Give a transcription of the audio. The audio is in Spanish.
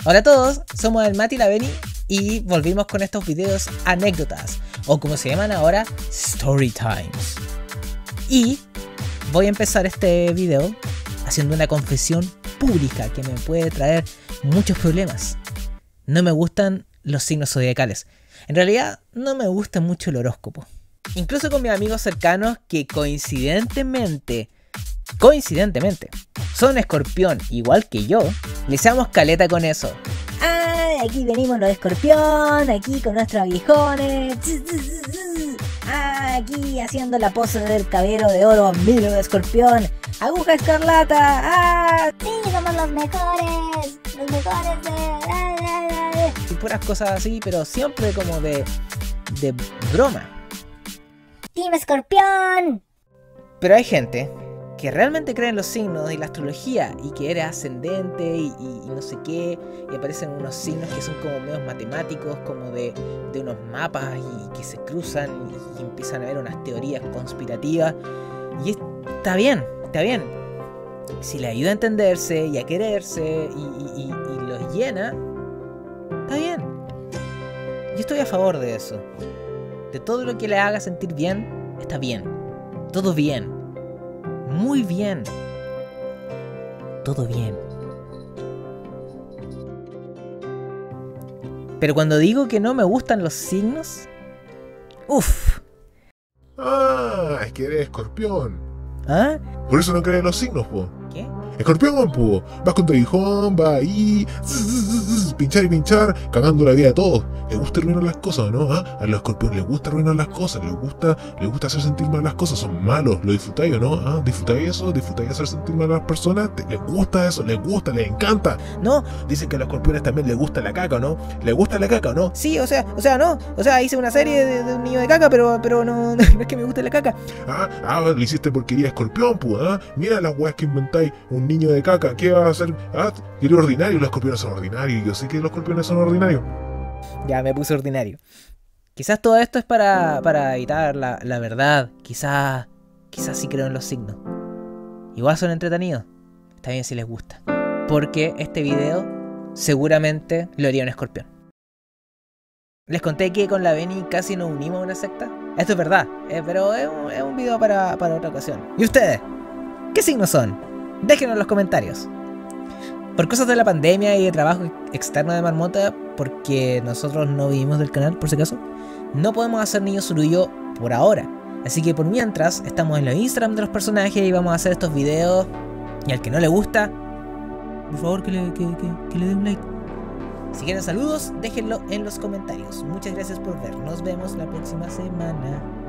Hola a todos, somos el Mati y la Beni y volvimos con estos videos anécdotas, o como se llaman ahora, Story Times. Y voy a empezar este video haciendo una confesión pública que me puede traer muchos problemas. No me gustan los signos zodiacales. En realidad, no me gusta mucho el horóscopo. Incluso con mis amigos cercanos que coincidentemente, son escorpión igual que yo, les damos caleta con eso. ¡Ay! Aquí venimos los de escorpión, aquí con nuestros aguijones. ¡Ah! Aquí haciendo la pose del caballero de oro, miro de escorpión. ¡Aguja escarlata! ¡Ah! Sí, somos los mejores de... Y puras cosas así, pero siempre como de broma. ¡Team Escorpión! Pero hay gente que realmente cree en los signos y la astrología y que eres ascendente y no sé qué, y aparecen unos signos que son como medios matemáticos, como de unos mapas y que se cruzan y empiezan a haber unas teorías conspirativas. Y está bien. Si le ayuda a entenderse y a quererse y los llena, está bien. Yo estoy a favor de eso. De todo lo que le haga sentir bien, está bien. Todo bien. Muy bien. Todo bien. Pero cuando digo que no me gustan los signos, uff. Ah, es que eres escorpión. ¿Ah? Por eso no crees en los signos, po. ¿Qué? Escorpión, po. Vas con tu aguijón, vas ahí, pinchar y pinchar, cagando la vida de todos. ¿Les gusta arruinar las cosas, no? ¿Ah? A los escorpiones les gusta arruinar las cosas, les gusta hacer sentir mal las cosas, son malos. ¿Lo disfrutáis o no? ¿Ah? ¿Disfrutáis eso? ¿Disfrutáis hacer sentir mal a las personas? ¿Les gusta eso? ¿Les gusta? ¿Les encanta? ¿No? Dicen que a los escorpiones también les gusta la caca, ¿no? ¿Les gusta la caca o no? Sí, o sea, no. O sea, hice una serie de un niño de caca, pero no es que me guste la caca. Lo hiciste porque eres escorpión, pues, ¿ah? Mira las weas que inventáis, un niño de caca, ¿qué va a hacer? Eres ordinario, los escorpiones son ordinarios, yo sé que los escorpiones son ordinarios. Ya me puse ordinario. Quizás todo esto es para evitar la verdad. Quizás sí creo en los signos. Igual son entretenidos. Está bien si les gusta. Porque este video seguramente lo haría un escorpión. Les conté que con la Beni casi nos unimos a una secta. Esto es verdad, pero es un video para otra ocasión. ¿Y ustedes? ¿Qué signos son? Déjenlo en los comentarios. Por cosas de la pandemia y de trabajo externo de Marmota, porque nosotros no vivimos del canal, por si acaso, no podemos hacer Niño Surullo por ahora. Así que por mientras, estamos en los Instagram de los personajes y vamos a hacer estos videos. Y al que no le gusta, por favor que le dé un like. Si quieren saludos, déjenlo en los comentarios. Muchas gracias por ver. Nos vemos la próxima semana.